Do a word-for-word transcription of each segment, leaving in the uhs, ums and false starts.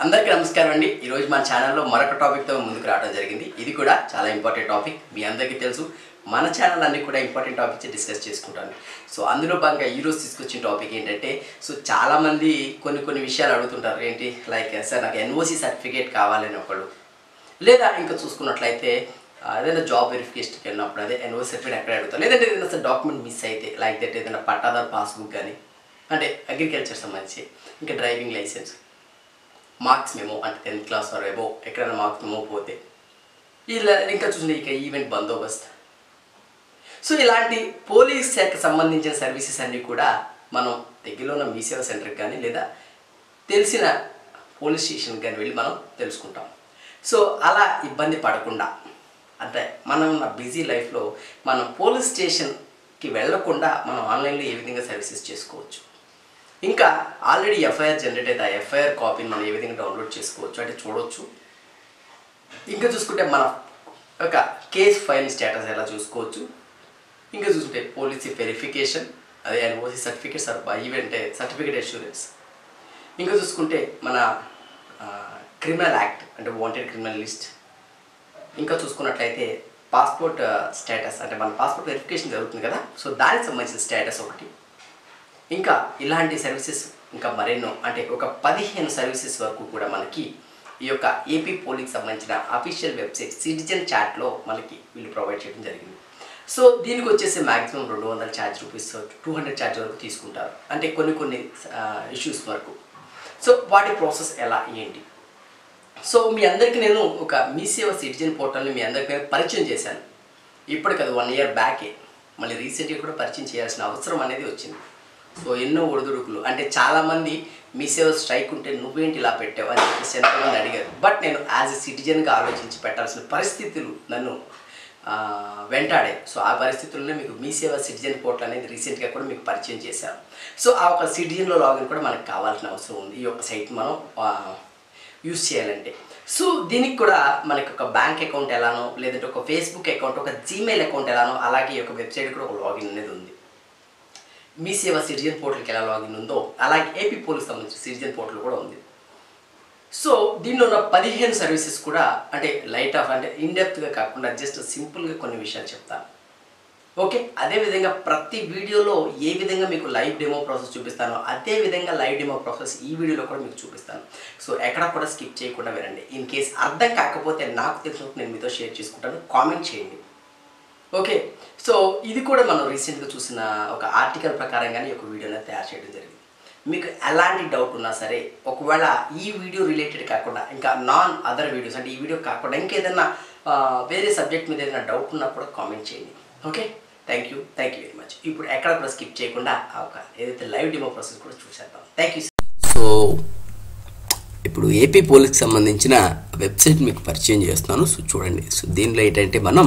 అందరికీ నమస్కారం అండి. ఈరోజు మన ఛానల్లో మరొక టాపిక్తో ముందుకు రావడం జరిగింది. ఇది కూడా చాలా ఇంపార్టెంట్ టాపిక్. మీ అందరికీ తెలుసు, మన ఛానల్ అన్ని కూడా ఇంపార్టెంట్ టాపిక్స్ డిస్కస్ చేసుకుంటాను. సో అందులో భాగంగా ఈరోజు తీసుకొచ్చిన టాపిక్ ఏంటంటే, సో చాలామంది కొన్ని కొన్ని విషయాలు అడుగుతుంటారు. ఏంటి లైక్ సార్ నాకు ఎన్ఓసి సర్టిఫికేట్ కావాలని ఒకళ్ళు, లేదా ఇంకా చూసుకున్నట్లయితే ఏదైనా జాబ్ వెరిఫికేషన్కి వెళ్ళినప్పుడు అదే ఎన్ఓసి సర్టిఫికేట్ ఎక్కడ అడుగుతారు, లేదంటే ఏదైనా సార్ డాక్యుమెంట్ మిస్ అయితే లైక్ దట్ ఏదైనా పట్టాదారు పాస్బుక్ కానీ, అంటే అగ్రికల్చర్ సంబంధించి, ఇంకా డ్రైవింగ్ లైసెన్స్, మార్క్స్ మెమో అంటే టెన్త్ క్లాస్ ఆర్ ఎబో ఎక్కడైనా మార్క్స్ మెమో పోతే, ఇలా ఇంకా చూసిన ఇక ఈవెంట్ బందోబస్తు. సో ఇలాంటి పోలీస్ శాఖకు సంబంధించిన సర్వీసెస్ అన్నీ కూడా మనం దగ్గరలో ఉన్న మీ సేవా సెంటర్కి కానీ లేదా తెలిసిన పోలీస్ స్టేషన్కి కానీ వెళ్ళి మనం తెలుసుకుంటాం. సో అలా ఇబ్బంది పడకుండా, అంటే మనం ఉన్న బిజీ లైఫ్లో మనం పోలీస్ స్టేషన్కి వెళ్ళకుండా మనం ఆన్లైన్లో ఏ విధంగా సర్వీసెస్ చేసుకోవచ్చు, ఇంకా ఆల్రెడీ ఎఫ్ఐఆర్ జనరేట్ అయితే ఆ ఎఫ్ఐఆర్ కాపీని మనం ఏ విధంగా డౌన్లోడ్ చేసుకోవచ్చు అంటే చూడవచ్చు. ఇంకా చూసుకుంటే మన ఒక కేస్ ఫైల్ స్టేటస్ ఎలా చూసుకోవచ్చు. ఇంకా చూసుకుంటే పోలీస్ వెరిఫికేషన్, అదే NOC certificates event certificate assurance. ఇంకా చూసుకుంటే మన క్రిమినల్ యాక్ట్ అంటే వాంటెడ్ క్రిమినల్ లిస్ట్. ఇంకా చూసుకున్నట్లయితే పాస్పోర్ట్ స్టేటస్ అంటే మన పాస్పోర్ట్ వెరిఫికేషన్ జరుగుతుంది కదా, సో దానికి సంబంధించిన స్టేటస్ ఒకటి. ఇంకా ఇలాంటి సర్వీసెస్ ఇంకా మరెన్నో, అంటే ఒక పదిహేను సర్వీసెస్ వరకు కూడా మనకి ఈ యొక్క ఏపీ పోలీస్కి సంబంధించిన అఫీషియల్ వెబ్సైట్ సిటిజన్ చాట్లో మనకి వీళ్ళు ప్రొవైడ్ చేయడం జరిగింది. సో దీనికి వచ్చేసి మ్యాక్సిమం రెండు వందల charge rupees two hundred charge వరకు తీసుకుంటారు, అంటే కొన్ని కొన్ని ఇష్యూస్ వరకు. సో వాటి ప్రాసెస్ ఎలా ఏంటి, సో మీ అందరికీ నేను ఒక మీ సేవ సిటిజన్ పోర్టల్ని మీ అందరికీ నేను పరిచయం చేశాను. ఇప్పటికి అది వన్ ఇయర్ బ్యాకే, మళ్ళీ రీసెంట్గా కూడా పరిచయం చేయాల్సిన అవసరం అనేది వచ్చింది. సో ఎన్నో ఒడిదుడుకులు, అంటే చాలామంది మీ సేవ స్ట్రైక్ ఉంటే నువ్వేంటి ఇలా పెట్టావు అని చెప్పేసి ఎంతోమంది అడిగారు. బట్ నేను యాజ్ ఎ సిటిజన్గా ఆలోచించి పెట్టాల్సిన పరిస్థితులు నన్ను వెంటాడాయి. సో ఆ పరిస్థితుల్లో మీకు మీ సేవ సిటిజన్ పోర్టల్ అనేది రీసెంట్గా కూడా మీకు పరిచయం చేశాను. సో ఆ ఒక సిటిజన్లో లాగిన్ కూడా మనకు కావాల్సిన అవసరం ఉంది ఈ యొక్క సైట్ మనం యూజ్ చేయాలంటే. సో దీనికి కూడా మనకి ఒక బ్యాంక్ అకౌంట్ ఎలానో, లేదంటే ఒక ఫేస్బుక్ అకౌంట్, ఒక జీమెయిల్ అకౌంట్ ఎలానో, అలాగే ఈ యొక్క వెబ్సైట్ కూడా ఒక లాగిన్ అనేది ఉంది. మీ సేవ సిటిజన్ పోర్టల్కి ఎలా లాగిన్ ఉందో అలాగే ఏపీ పోలీస్ సంబంధించిన సిటిజన్ పోర్టల్ కూడా ఉంది. సో దీనిలో ఉన్న పదిహేను సర్వీసెస్ కూడా అంటే లైట్ ఆఫ్ అంటే ఇన్డెప్త్గా కాకుండా జస్ట్ సింపుల్గా కొన్ని విషయాలు చెప్తాను. ఓకే, అదేవిధంగా ప్రతి వీడియోలో ఏ విధంగా మీకు లైవ్ డెమో ప్రాసెస్ చూపిస్తానో అదే విధంగా లైవ్ డెమో ప్రాసెస్ ఈ వీడియోలో కూడా మీకు చూపిస్తాను. సో ఎక్కడ కూడా స్కిప్ చేయకుండా వినండి. ఇన్ కేస్ అర్థం కాకపోతే నాకు తెలిసినట్టు నేను మీతో షేర్ చేసుకుంటాను, కామెంట్ చేయండి. ఓకే, సో ఇది కూడా మనం రీసెంట్గా చూసిన ఒక ఆర్టికల్ ప్రకారంగానే ఒక వీడియోని తయారు చేయడం జరిగింది. మీకు ఎలాంటి డౌట్ ఉన్నా సరే, ఒకవేళ ఈ వీడియో రిలేటెడ్ కాకుండా ఇంకా నాన్ అదర్ వీడియోస్ అంటే ఈ వీడియో కాకుండా ఇంకేదైనా వేరే సబ్జెక్ట్ మీద ఏదైనా డౌట్ ఉన్నా కూడా కామెంట్ చేయండి. Okay, thank you thank you very much. ఇప్పుడు ఎక్కడ కూడా స్కిప్ చేయకుండా ఒక ఏదైతే లైవ్ డెమో ప్రాసెస్ కూడా చూసేద్దాం. Thank you. సో ఇప్పుడు ఏపీ పోలీస్కి సంబంధించిన వెబ్సైట్ మీకు పరిచయం చేస్తున్నాను. సో చూడండి. సో దీనిలో ఏంటంటే మనం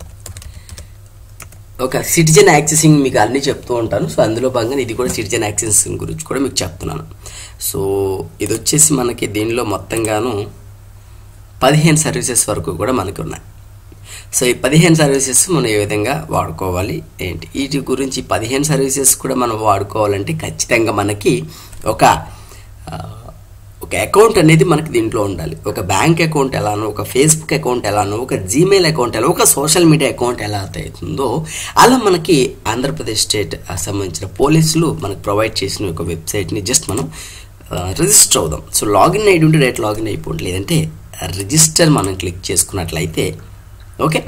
ఒక సిటిజన్ యాక్సెసింగ్ మీకు అన్నీ చెప్తూ ఉంటాను. సో అందులో భాగంగా ఇది కూడా సిటిజన్ యాక్సెసింగ్ గురించి కూడా మీకు చెప్తున్నాను. సో ఇది వచ్చేసి మనకి దీనిలో మొత్తంగాను పదిహేను సర్వీసెస్ వరకు కూడా మనకి ఉన్నాయి. సో ఈ పదిహేను సర్వీసెస్ మనం ఏ విధంగా వాడుకోవాలి ఏంటి, వీటి గురించి పదిహేను సర్వీసెస్ కూడా మనం వాడుకోవాలంటే ఖచ్చితంగా మనకి ఒక ఒక అకౌంట్ అనేది మనకి దీంట్లో ఉండాలి. ఒక బ్యాంక్ అకౌంట్ ఎలానో, ఒక ఫేస్బుక్ అకౌంట్ ఎలానో, ఒక జీమెయిల్ అకౌంట్ ఎలా, ఒక సోషల్ మీడియా అకౌంట్ ఎలా అవుతుందో అలా మనకి ఆంధ్రప్రదేశ్ స్టేట్ సంబంధించిన పోలీసులు మనకు ప్రొవైడ్ చేసిన ఒక వెబ్సైట్ని జస్ట్ మనం రిజిస్టర్ అవుదాం. సో లాగిన్ అయ్యి ఉంటే డైరెక్ట్ లాగిన్ అయిపోండి, లేదంటే రిజిస్టర్ మనం క్లిక్ చేసుకున్నట్లయితే ఓకే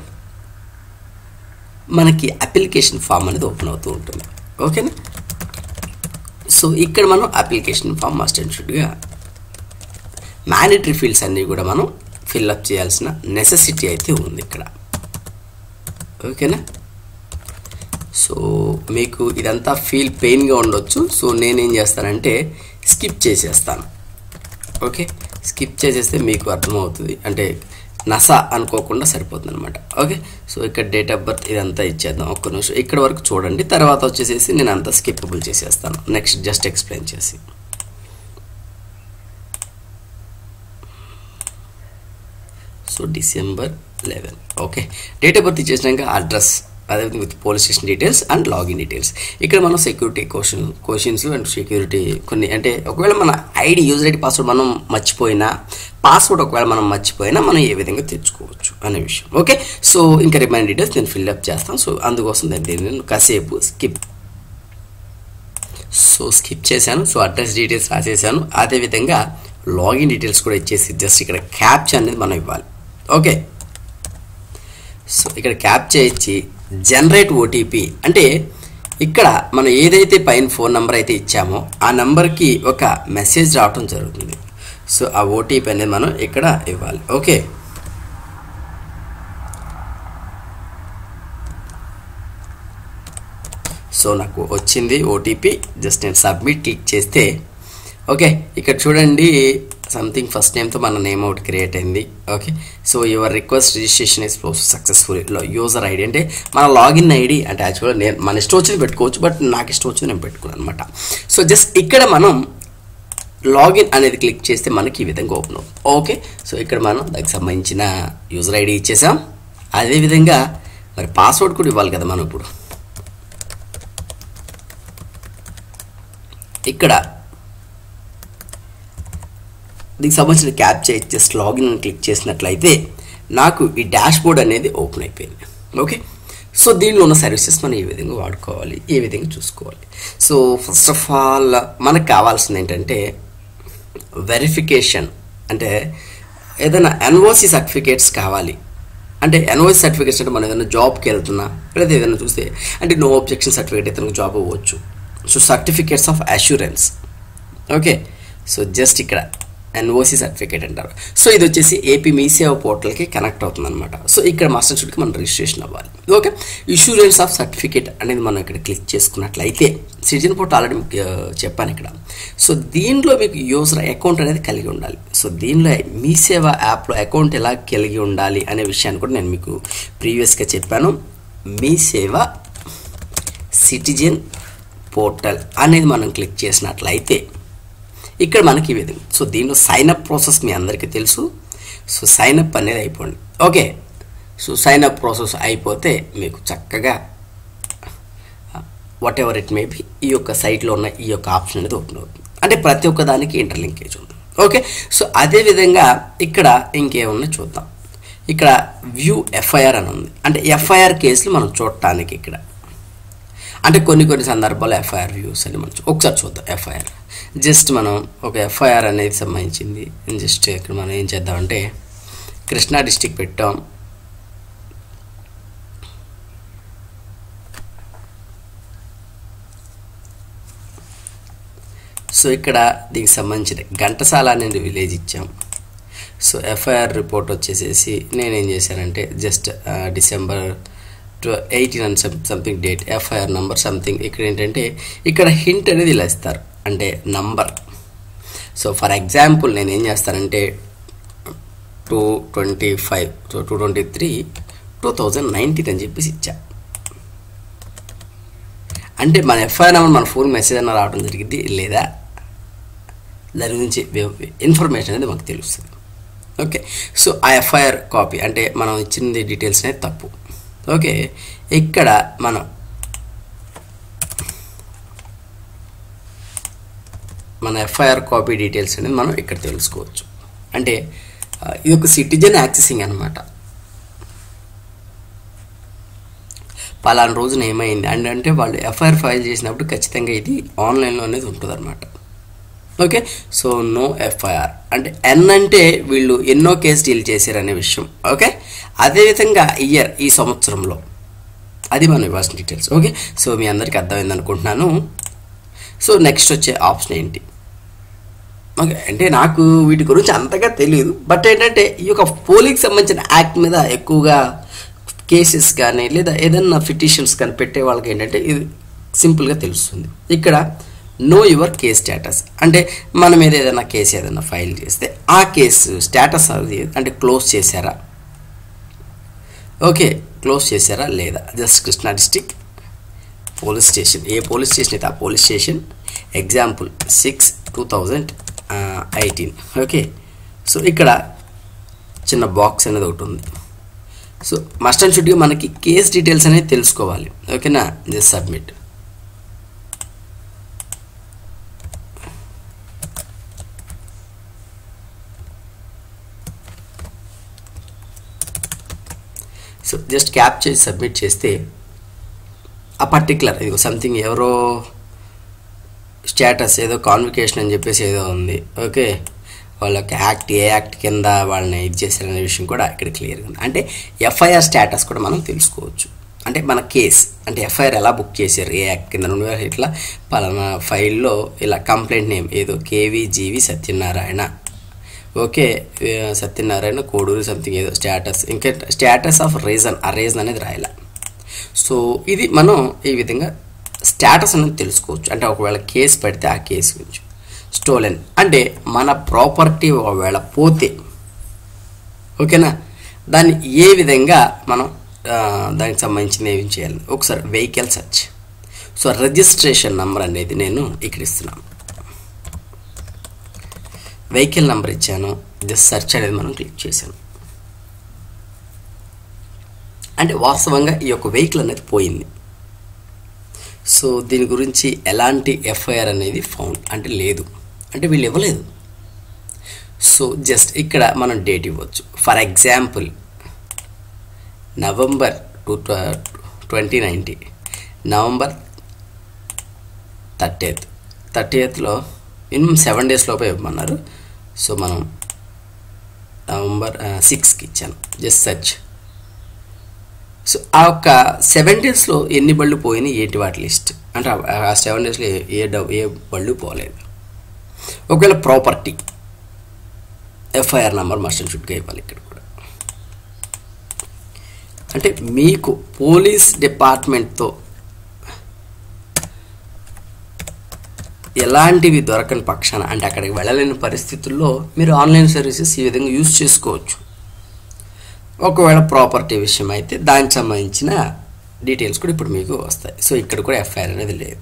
మనకి అప్లికేషన్ ఫామ్ అనేది ఓపెన్ అవుతూ ఉంటుంది. ఓకేనా. సో ఇక్కడ మనం అప్లికేషన్ ఫామ్ మస్ట్ అండ్ షుడ్గా మ్యాండేటరీ ఫీల్డ్స్ అన్నీ కూడా మనం ఫిల్అప్ చేయాల్సిన నెసెసిటీ అయితే ఉంది ఇక్కడ. ఓకేనా. సో మీకు ఇదంతా ఫీల్ పెయిన్గా ఉండొచ్చు. సో నేనేం చేస్తానంటే స్కిప్ చేసేస్తాను. ఓకే, స్కిప్ చేసేస్తే మీకు అర్థమవుతుంది, అంటే నసా అనుకోకుండా సరిపోతుంది అనమాట. ఓకే, సో ఇక్కడ డేట్ ఆఫ్ బర్త్ ఇదంతా ఇచ్చేద్దాం. ఒక్క నిమిషం ఇక్కడ వరకు చూడండి, తర్వాత వచ్చేసేసి నేను అంతా స్కిప్పబుల్ చేసేస్తాను నెక్స్ట్ జస్ట్ ఎక్స్ప్లెయిన్ చేసి. So December eleven. Okay, date of birth ఇచ్చేసినాక అడ్రస్ అదేవిధంగా with police station details and login details. ఇక్కడ మనం security question questions and security కొన్ని అంటే ఒకవేళ మన ఐడి యూజర్ ఐడి పాస్వర్డ్ మనం మర్చిపోయినా, పాస్వర్డ్ ఒకవేళ మనం మర్చిపోయినా మనం ఏ విధంగా తెచ్చుకోవచ్చు అనే విషయం. ఓకే, సో ఇంకా రిమైన్ డీటెయిల్స్ నేను ఫిల్అప్ చేస్తాను. సో అందుకోసం నేను నేను కాసేపు స్కిప్ సో స్కిప్ చేశాను. సో అడ్రస్ డీటెయిల్స్ రాసేసాను. అదేవిధంగా లాగిన్ డీటెయిల్స్ కూడా ఇచ్చేసి జస్ట్ ఇక్కడ క్యాప్చా అనేది మనం ఇవ్వాలి. ఓకే, సో ఇక్కడ క్యాప్చా ఇచ్చి జనరేట్ ఓటీపీ అంటే ఇక్కడ మనం ఏదైతే పైన ఫోన్ నెంబర్ అయితే ఇచ్చామో ఆ నెంబర్కి ఒక మెసేజ్ రావటం జరుగుతుంది. సో ఆ ఓటీపీ అనేది మనం ఇక్కడ ఇవ్వాలి. ఓకే, సో నాకు వచ్చింది ఓటీపీ. జస్ట్ నేను సబ్మిట్ క్లిక్ చేస్తే ఓకే ఇక్కడ చూడండి సంథింగ్ ఫస్ట్ నేమ్తో మన నేమ్ ఒకటి క్రియేట్ అయింది. Okay, so your request registration is successful. User ID అంటే మన లాగిన్ ఐడి అంటే యాక్చువల్గా నేను మన ఇష్టం వచ్చింది పెట్టుకోవచ్చు, బట్ నాకు ఇష్టం వచ్చింది నేను పెట్టుకున్నాను అనమాట. సో జస్ట్ ఇక్కడ మనం లాగిన్ అనేది క్లిక్ చేస్తే మనకి ఈ విధంగా ఓపెన్ అవుతుంది. ఓకే, సో ఇక్కడ మనం దానికి సంబంధించిన యూజర్ ఐడి ఇచ్చేసాం. అదేవిధంగా మరి పాస్వర్డ్ కూడా ఇవ్వాలి కదా మనం. ఇప్పుడు ఇక్కడ దీనికి సంబంధించిన క్యాప్చా జస్ట్ లాగిన్ అని క్లిక్ చేసినట్లయితే నాకు ఈ డాష్ బోర్డ్ అనేది ఓపెన్ అయిపోయింది. ఓకే, సో దీనిలో ఉన్న సర్వీసెస్ మనం ఏ విధంగా వాడుకోవాలి, ఏ విధంగా చూసుకోవాలి. సో ఫస్ట్ ఆఫ్ ఆల్ మనకు కావాల్సింది ఏంటంటే వెరిఫికేషన్. అంటే ఏదైనా ఎన్ఓసి సర్టిఫికేట్స్ కావాలి. అంటే ఎన్ఓసి సర్టిఫికేట్స్ అంటే మనం ఏదైనా జాబ్కి వెళ్తున్నా లేదా ఏదైనా చూస్తే అంటే నో అబ్జెక్షన్ సర్టిఫికేట్ అయితే జాబ్ అవ్వచ్చు. So certificates of assurance. Okay, so just ఇక్కడ ఎన్ఓసి సర్టిఫికేట్ అంటారు. సో ఇది వచ్చేసి ఏపీ మీ సేవ పోర్టల్కి కనెక్ట్ అవుతుంది అనమాట. సో ఇక్కడ మాస్టర్ షూట్కి మనం రిజిస్ట్రేషన్ అవ్వాలి. ఓకే, ఇష్యూరెన్స్ ఆఫ్ సర్టిఫికేట్ అనేది మనం ఇక్కడ క్లిక్ చేసుకున్నట్లయితే సిటిజన్ పోర్టల్ ఆల్రెడీ మీకు చెప్పాను ఇక్కడ. సో దీనిలో మీకు యూజర్ అకౌంట్ అనేది కలిగి ఉండాలి. సో దీనిలో మీ సేవ యాప్లో అకౌంట్ ఎలా కలిగి ఉండాలి అనే విషయాన్ని కూడా నేను మీకు ప్రీవియస్గా చెప్పాను. మీ సేవ సిటిజన్ పోర్టల్ అనేది మనం క్లిక్ చేసినట్లయితే ఇక్కడ మనకి ఈ విధంగా. సో దీనిలో సైన్అప్ ప్రాసెస్ మీ అందరికీ తెలుసు. సో సైన్అప్ అనేది అయిపోండి. ఓకే, సో సైన్అప్ ప్రాసెస్ అయిపోతే మీకు చక్కగా whatever it may be ఈ యొక్క సైట్లో ఉన్న ఈ యొక్క ఆప్షన్ అనేది ఓపెన్ అవుతుంది. అంటే ప్రతి ఒక్క దానికి ఇంటర్లింకేజ్ ఉంది. ఓకే, సో అదేవిధంగా ఇక్కడ ఇంకేమున్నా చూద్దాం. ఇక్కడ వ్యూ ఎఫ్ఐఆర్ అని ఉంది. అంటే ఎఫ్ఐఆర్ కేసులు మనం చూడటానికి ఇక్కడ అంటే కొన్ని కొన్ని సందర్భాల్లో ఎఫ్ఐఆర్ వ్యూస్ అని మనం ఒకసారి చూద్దాం. ఎఫ్ఐఆర్ జస్ట్ మనం ఒక ఎఫ్ఐఆర్ అనేది సంబంధించింది. జస్ట్ ఇక్కడ మనం ఏం చేద్దామంటే కృష్ణా డిస్టిక్ పెట్టాం. సో ఇక్కడ దీనికి సంబంధించిన ఘంటసాల అనేది విలేజ్ ఇచ్చాం. సో ఎఫ్ఐఆర్ రిపోర్ట్ వచ్చేసేసి నేనేం చేశానంటే just December eighteen and something date FIR number something. ఇక్కడ ఏంటంటే ఇక్కడ హింట్ అనేది ఇలా ఇస్తారు అంటే నంబర్. సో ఫర్ ఎగ్జాంపుల్ నేను ఏం చేస్తానంటే two twenty five so two twenty three two thousand nineteen అని చెప్పేసి ఇచ్చా. అంటే మన ఎఫ్ఐఆర్ నెంబర్ మన ఫోన్ మెసేజ్ అన్న రావడం జరిగింది లేదా దాని గురించి ఇన్ఫర్మేషన్ అనేది మాకు తెలుస్తుంది. ఓకే, సో ఆ ఎఫ్ఐఆర్ కాపీ అంటే మనం ఇచ్చింది డీటెయిల్స్ అనేది తప్పు. ఓకే, ఇక్కడ మనం మన ఎఫ్ఐఆర్ కాపీ డీటెయిల్స్ అనేది మనం ఇక్కడ తెలుసుకోవచ్చు. అంటే ఇది ఒక సిటిజన్ యాక్సెసింగ్ అనమాట. పలానా రోజున ఏమైంది అండ్ అంటే వాళ్ళు ఎఫ్ఐఆర్ ఫైల్ చేసినప్పుడు ఖచ్చితంగా ఇది ఆన్లైన్లో అనేది ఉంటుంది అనమాట. ఓకే, సో నో ఎఫ్ఐఆర్ అంటే ఎన్ అంటే వీళ్ళు ఎన్నో కేసు డీల్ చేశారనే విషయం. ఓకే, అదేవిధంగా ఇయర్ ఈ సంవత్సరంలో అది మనం ఇవ్వాల్సిన డీటెయిల్స్. ఓకే, సో మీ అందరికీ అర్థమైంది అనుకుంటున్నాను. సో నెక్స్ట్ వచ్చే ఆప్షన్ ఏంటి? ఓకే, అంటే నాకు వీటి గురించి అంతగా తెలియదు, బట్ ఏంటంటే ఈ యొక్క పోలింగ్కి సంబంధించిన యాక్ట్ మీద ఎక్కువగా కేసెస్ కానీ లేదా ఏదన్నా పిటిషన్స్ కానీ పెట్టే వాళ్ళకి ఏంటంటే ఇది సింపుల్గా తెలుస్తుంది. ఇక్కడ నో యువర్ కేస్ స్టేటస్ అంటే మన మీద ఏదైనా కేసు ఏదైనా ఫైల్ చేస్తే ఆ కేసు స్టేటస్ అది అంటే క్లోజ్ చేశారా, ఓకే క్లోజ్ చేశారా లేదా. Just Krishna district police station, ఏ పోలీస్ స్టేషన్ అయితే ఆ police station, example six two thousand eighteen. Okay, so ఇక్కడ చిన్న బాక్స్ అనేది ఒకటి ఉంది. సో మస్ట్ అండ్ షుడ్గా మనకి కేస్ డీటెయిల్స్ అనేది తెలుసుకోవాలి. ఓకేనా, just submit. So just cap చేసి సబ్మిట్ చేస్తే ఆ పర్టికులర్ ఇది సంథింగ్ ఎవరో స్టేటస్ ఏదో కాన్వికేషన్ అని చెప్పేసి ఏదో ఉంది. ఓకే, వాళ్ళకి యాక్ట్ ఏ యాక్ట్ కింద వాళ్ళని ఇది చేశారనే విషయం కూడా ఇక్కడ క్లియర్గా ఉంది. అంటే ఎఫ్ఐఆర్ స్టేటస్ కూడా మనం తెలుసుకోవచ్చు. అంటే మన కేస్ అంటే ఎఫ్ఐఆర్ ఎలా బుక్ చేశారు, ఏ యాక్ట్ కింద రెండు వేల ఇట్లా పలానా ఫైల్లో ఇలా కంప్లైంట్ నేమ్ ఏదో KVGV Satyanarayana. Okay, Satyanarayana Koduru something ఏదో స్టేటస్, ఇంకా స్టేటస్ ఆఫ్ రీజన్, ఆ రీజన్ అనేది రాయాల. సో ఇది మనం ఈ విధంగా స్టేటస్ అనేది తెలుసుకోవచ్చు. అంటే ఒకవేళ కేసు పెడితే ఆ కేసు గురించి. స్టోలెన్ అంటే మన ప్రాపర్టీ ఒకవేళ పోతే, ఓకేనా, దాన్ని ఏ విధంగా మనం దానికి సంబంధించిన ఏం చేయాలి. ఒకసారి vehicle search. So registration number అనేది నేను ఇక్కడ ఇస్తున్నాను. వెహికల్ నెంబర్ ఇచ్చాను, జస్ట్ సెర్చ్ అనేది మనం క్లిక్ చేశాను. అంటే వాస్తవంగా ఈ యొక్క వెహికల్ అనేది పోయింది. సో దీని గురించి ఎలాంటి ఎఫ్ఐఆర్ అనేది ఫౌండ్ అంటే లేదు, అంటే వీళ్ళు ఇవ్వలేదు. సో జస్ట్ ఇక్కడ మనం డేట్ ఇవ్వచ్చు. For example November two twenty nineteen November thirtieth థర్టీయత్లో మినిమం సెవెన్ డేస్ లోపే ఇవ్వమన్నారు. సో మనం నవంబర్ సిక్స్కి ఇచ్చాను, జస్ట్ సెర్చ్. సో ఆ యొక్క సెవెన్ డేస్లో ఎన్ని బళ్ళు పోయినాయి ఏంటి వాటి లిస్ట్, అంటే ఆ సెవెన్ డేస్లో ఏ డబ్బు ఏ బళ్ళు పోలేదు. ఒకవేళ property FIR number must and షుడ్గా ఇవ్వాలి ఇక్కడ కూడా. అంటే మీకు పోలీస్ డిపార్ట్మెంట్తో ఎలాంటివి దొరకని పక్షాన, అంటే అక్కడికి వెళ్ళలేని పరిస్థితుల్లో మీరు ఆన్లైన్ సర్వీసెస్ ఈ విధంగా యూజ్ చేసుకోవచ్చు. ఒకవేళ ప్రాపర్టీ విషయం అయితే దానికి సంబంధించిన డీటెయిల్స్ కూడా ఇప్పుడు మీకు వస్తాయి. సో ఇక్కడ కూడా ఎఫ్ఐఆర్ అనేది లేదు.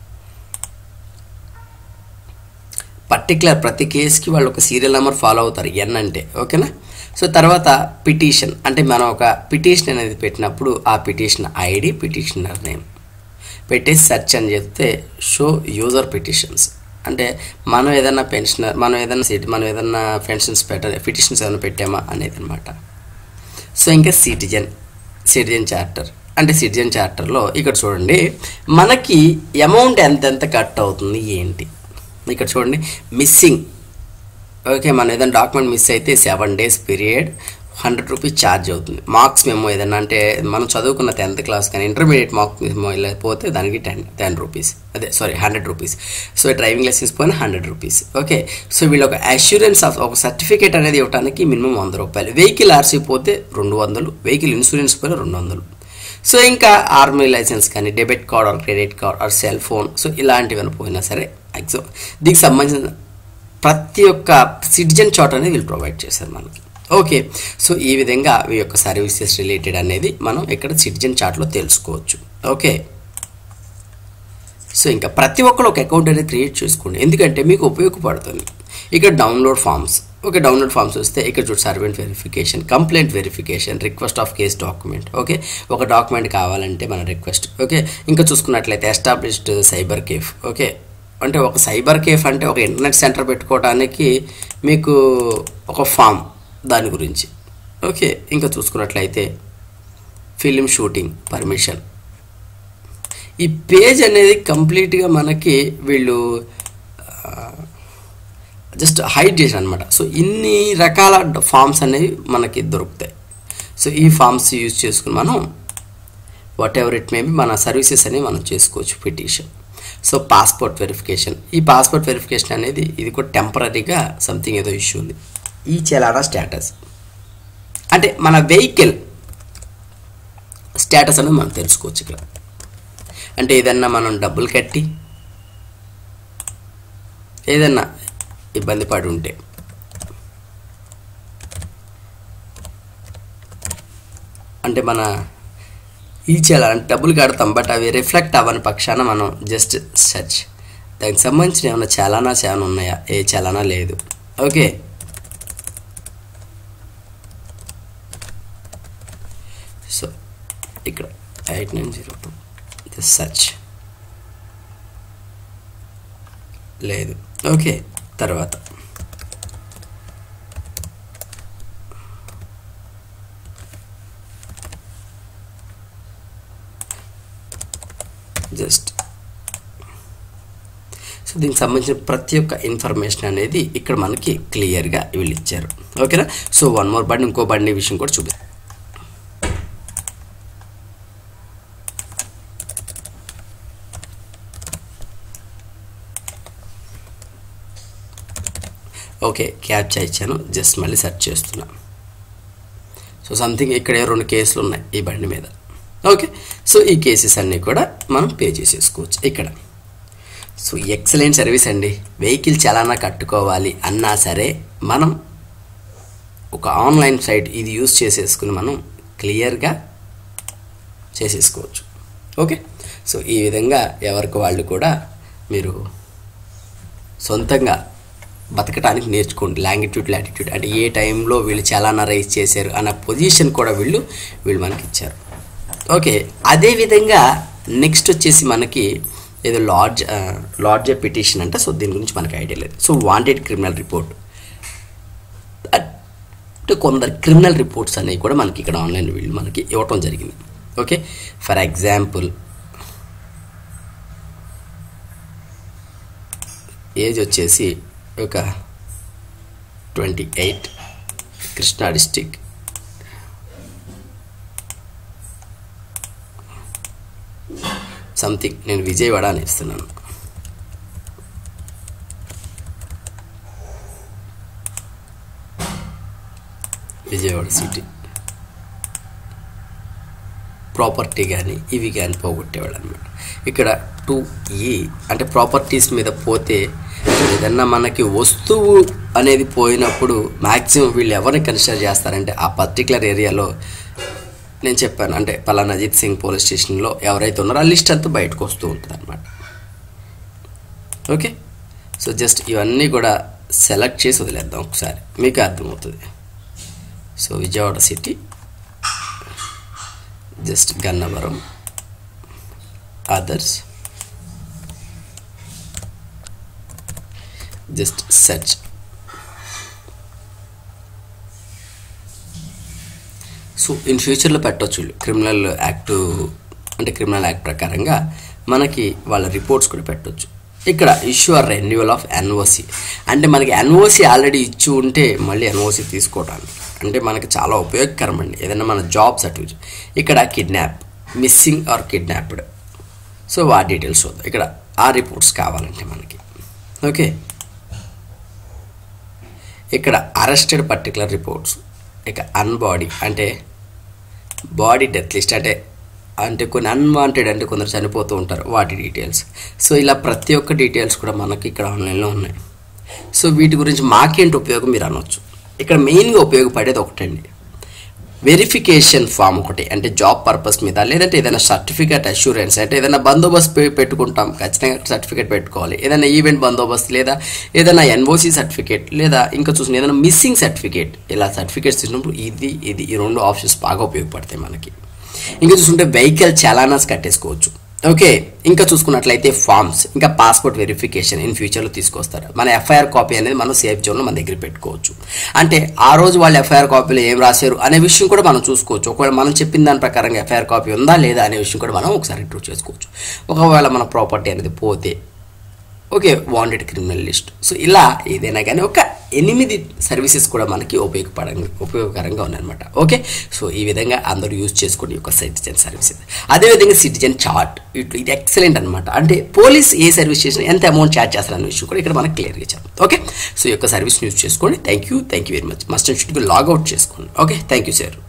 పర్టికులర్ ప్రతి కేసుకి వాళ్ళు ఒక సీరియల్ నెంబర్ ఫాలో అవుతారు, ఎన్ అంటే. ఓకేనా. సో తర్వాత పిటిషన్, అంటే మనం ఒక పిటిషన్ అనేది పెట్టినప్పుడు ఆ పిటిషన్ ఐడి, పిటిషనర్ నేమ్ పెట్టేసి సెర్చ్ అని చెప్తే షో యూజర్ పిటిషన్స్, అంటే మనం ఏదైనా పెన్షనర్ మనం ఏదైనా మనం ఏదైనా పెన్షన్స్ పెట్ట పిటిషన్స్ ఏదైనా పెట్టామా అనేది అనమాట. సో ఇంకా సిటిజన్ సిటిజన్ చార్టర్, అంటే సిటిజన్ చార్టర్లో ఇక్కడ చూడండి మనకి అమౌంట్ ఎంతెంత కట్ అవుతుంది ఏంటి. ఇక్కడ చూడండి మిస్సింగ్. ఓకే, మనం ఏదైనా డాక్యుమెంట్ మిస్ అయితే seven days period hundred rupees charge అవుతుంది. మార్క్స్ మెమో ఏదైనా అంటే మనం చదువుకున్న టెన్త్ క్లాస్ కానీ ఇంటర్మీడియట్ మార్క్స్ మెమో లేకపోతే దానికి టెన్ టెన్ రూపీస్ అదే sorry hundred rupees. So driving license పోయిన హండ్రెడ్ రూపీస్. ఓకే, సో వీళ్ళు ఒక అష్యూరెన్స్ ఆఫ్ ఒక సర్టిఫికేట్ అనేది ఇవ్వడానికి మినిమం వంద రూపాయలు. వెహికల్ ఆర్సీ పోతే రెండు వందలు, వెహికల్ ఇన్సూరెన్స్ పోయిన రెండు వందలు. సో ఇంకా ఆర్మీ లైసెన్స్ కానీ debit card or credit card or cell phone, so ఇలాంటివన్నీ పోయినా సరే ఎగ్జామ్ దీనికి సంబంధించిన ప్రతి ఒక్క సిటిజన్ చార్ట్ అనేది వీళ్ళు ప్రొవైడ్ చేశారు మనకి. ఓకే, సో ఈ విధంగా ఈ యొక్క సర్వీసెస్ రిలేటెడ్ అనేది మనం ఇక్కడ సిటిజన్ చార్ట్లో తెలుసుకోవచ్చు. ఓకే, సో ఇంకా ప్రతి ఒక్కరు ఒక అకౌంట్ అనేది క్రియేట్ చేసుకోండి, ఎందుకంటే మీకు ఉపయోగపడుతుంది. ఇక్కడ download forms. Okay, download forms వస్తే ఇక్కడ చూడు servant verification, complaint verification, request of case document. Okay, ఒక డాక్యుమెంట్ కావాలంటే మన రిక్వెస్ట్. ఓకే, ఇంకా చూసుకున్నట్లయితే ఎస్టాబ్లిష్డ్ సైబర్ కేఫ్. ఓకే, అంటే ఒక సైబర్ కేఫ్ అంటే ఒక ఇంటర్నెట్ సెంటర్ పెట్టుకోవడానికి మీకు ఒక ఫామ్ దాని గురించి. ఓకే, ఇంకా చూసుకున్నట్లయితే ఫిలిం షూటింగ్ పర్మిషన్. ఈ పేజ్ అనేది కంప్లీట్గా మనకి వీళ్ళు జస్ట్ హైడ్ చేశారు అనమాట. సో ఇన్ని రకాల ఫామ్స్ అనేవి మనకి దొరుకుతాయి. సో ఈ ఫామ్స్ యూజ్ చేసుకుని మనం whatever it may be మన సర్వీసెస్ అనేవి మనం చేసుకోవచ్చు. పిటిషన్. So passport verification. ఈ పాస్పోర్ట్ వెరిఫికేషన్ అనేది ఇది కూడా టెంపరీగా సంథింగ్ ఏదో ఇష్యూ ఉంది. ఈ చలానా స్టేటస్ అంటే మన వెహికల్ స్టేటస్ అనేది మనం తెలుసుకోవచ్చు ఇక్కడ. అంటే ఏదన్నా మనం డబ్బులు కట్టి ఏదన్నా ఇబ్బంది పడి ఉంటే అంటే మన ఈ చలానా అంటే డబ్బులు కడతాం బట్ అవి రిఫ్లెక్ట్ అవ్వని పక్షాన మనం జస్ట్ సెర్చ్ దానికి సంబంధించిన ఏమైనా చలానా చాలా ఉన్నాయా, ఏ చలానా లేదు. ఓకే, ఇక్కడ eight nine zero two just search లేదు. ఓకే, తర్వాత జస్ట్ సో దీనికి సంబంధించిన ప్రతి ఒక్క ఇన్ఫర్మేషన్ అనేది ఇక్కడ మనకి క్లియర్గా వీళ్ళు ఇచ్చారు. ఓకేనా? సో వన్ మోర్ బండి, ఇంకో బండి విషయం కూడా చూపిస్తాను. ఓకే, క్యాప్చా ఇచ్చాను, జస్ట్ మళ్ళీ సెర్చ్ చేస్తున్నా. సో సంథింగ్ ఇక్కడ రెండు కేసులు ఉన్నాయి ఈ బండి మీద. ఓకే, సో ఈ కేసెస్ అన్నీ కూడా మనం పే చేసేసుకోవచ్చు ఇక్కడ. సో ఎక్సలెంట్ సర్వీస్ అండి. వెహికల్ చలానా కట్టుకోవాలి అన్నా సరే మనం ఒక ఆన్లైన్ సైట్ ఇది యూజ్ చేసేసుకుని మనం క్లియర్గా చేసేసుకోవచ్చు. ఓకే, సో ఈ విధంగా ఎవరికి వాళ్ళు కూడా మీరు సొంతంగా బతకటానికి నేర్చుకోండి. లాంగిట్యూడ్ లాటిట్యూడ్ అంటే ఏ టైంలో వీళ్ళు చలానా రైజ్ చేశారు అన్న పొజిషన్ కూడా వీళ్ళు వీళ్ళు మనకి ఇచ్చారు. ఓకే, అదేవిధంగా నెక్స్ట్ వచ్చేసి మనకి ఏదో లాడ్జ్ లాడ్జ్ పిటిషన్ అంటే, సో దీని గురించి మనకి ఐడియా లేదు. సో వాంటెడ్ క్రిమినల్ రిపోర్ట్ అంటే కొందరు క్రిమినల్ రిపోర్ట్స్ అనేవి కూడా మనకి ఇక్కడ ఆన్లైన్ వీళ్ళు మనకి ఇవ్వటం జరిగింది. ఓకే, ఫర్ ఎగ్జాంపుల్ ఏజ్ వచ్చేసి ఒక twenty eight, Krishna district, something నేను విజయవాడ అని ఇస్తున్నాను. విజయవాడ సిటీ ప్రాపర్టీ కానీ ఇవి కానీ పోగొట్టేవాడు అనమాట. ఇక్కడ టూ ఈ అంటే ప్రాపర్టీస్ మీద పోతే ఏదన్నా మనకి వస్తువు అనేది పోయినప్పుడు మ్యాక్సిమం వీళ్ళు ఎవరిని కన్సిడర్ చేస్తారంటే ఆ పర్టికులర్ ఏరియాలో నేను చెప్పాను అంటే పలానా అజిత్ సింగ్ పోలీస్ స్టేషన్లో ఎవరైతే ఉన్నారో ఆ లిస్ట్ అంతా బయటకు వస్తూ ఉంటుంది అనమాట. ఓకే, సో జస్ట్ ఇవన్నీ కూడా సెలెక్ట్ చేసి వదిలేద్దాం ఒకసారి, మీకు అర్థమవుతుంది. So Vijayawada city, just Gannavaram, others, just search. So in ఫ్యూచర్లో పెట్టవచ్చు క్రిమినల్ యాక్ట్ అంటే క్రిమినల్ యాక్ట్ ప్రకారంగా మనకి వాళ్ళ రిపోర్ట్స్ కూడా పెట్టవచ్చు. ఇక్కడ issue or renewal of NOC అంటే మనకి ఎన్ఓసి ఆల్రెడీ ఇచ్చి ఉంటే మళ్ళీ ఎన్ఓసి తీసుకోవడానికి అంటే మనకి చాలా ఉపయోగకరం అండి. ఏదైనా మన జాబ్ సర్టిఫికేట్, ఇక్కడ kidnap, missing or kidnapped, so ఆ డీటెయిల్స్ చూద్దాం. ఇక్కడ ఆ రిపోర్ట్స్ కావాలంటే మనకి. ఓకే, ఇక్కడ అరెస్టెడ్ పర్టికులర్ రిపోర్ట్స్, ఇక అన్బాడీ అంటే బాడీ డెత్ లిస్ట్ అంటే అంటే కొన్ని అన్వాంటెడ్ అంటే కొందరు చనిపోతూ ఉంటారు వాటి డీటెయిల్స్. సో ఇలా ప్రతి ఒక్క డీటెయిల్స్ కూడా మనకి ఇక్కడ ఆన్లైన్లో ఉన్నాయి. సో వీటి గురించి మాకేంటి ఉపయోగం మీరు అనవచ్చు. ఇక్కడ మెయిన్గా ఉపయోగపడేది ఒకటండి, వెరిఫికేషన్ ఫామ్ ఒకటి అంటే జాబ్ పర్పస్ మీద, లేదంటే ఏదైనా సర్టిఫికేట్ అష్యూరెన్స్ అంటే ఏదైనా బందోబస్తు పెట్టుకుంటాం ఖచ్చితంగా సర్టిఫికేట్ పెట్టుకోవాలి. ఏదైనా ఈవెంట్ బందోబస్తు లేదా ఏదైనా ఎన్ఓసి సర్టిఫికేట్ లేదా ఇంకా చూసిన ఏదైనా మిస్సింగ్ సర్టిఫికేట్, ఇలా సర్టిఫికేట్స్ తీసినప్పుడు ఇది ఇది ఈ రెండు ఆప్షన్స్ బాగా ఉపయోగపడతాయి మనకి. ఇంకా చూసుకుంటే వెహికల్ చలానాస్ కట్టేసుకోవచ్చు. ఓకే, ఇంకా చూసుకున్నట్లయితే ఫామ్స్, ఇంకా పాస్పోర్ట్ వెరిఫికేషన్ ఇన్ ఫ్యూచర్లో తీసుకొస్తారు. మన ఎఫ్ఐఆర్ కాపీ అనేది మనం సేఫ్ జోన్లో మన దగ్గర పెట్టుకోవచ్చు. అంటే ఆ రోజు వాళ్ళు ఎఫ్ఐఆర్ కాపీలో ఏం రాశారు అనే విషయం కూడా మనం చూసుకోవచ్చు. ఒకవేళ మనం చెప్పిన దాని ప్రకారంగా ఎఫ్ఐఆర్ కాపీ ఉందా లేదా అనే విషయం కూడా మనం ఒకసారి ఇంట్రూ చేసుకోవచ్చు. ఒకవేళ మన ప్రాపర్టీ అనేది పోతే okay, wanted criminal list. So ఇలా ఏదైనా కానీ ఒక ఎనిమిది సర్వీసెస్ కూడా మనకి ఉపయోగపడ ఉపయోగకరంగా ఉన్నాయన్నమాట. ఓకే, సో ఈ విధంగా అందరూ యూజ్ చేసుకోండి ఈ యొక్క సిటిజన్ సర్వీసెస్. అదేవిధంగా సిటిజన్ చార్ట్, ఇటు ఇది ఎక్సలెంట్ అనమాట. అంటే పోలీస్ ఏ సర్వీస్ చేసినా ఎంత అమౌంట్ ఛార్జ్ చేస్తారనే విషయం కూడా ఇక్కడ మనకు క్లియర్గా ఇచ్చారు. ఓకే, సో ఈ యొక్క సర్వీస్ని యూజ్ చేసుకోండి. Thank you thank you very much. Must and should logout చేసుకోండి. Okay, thank you sir.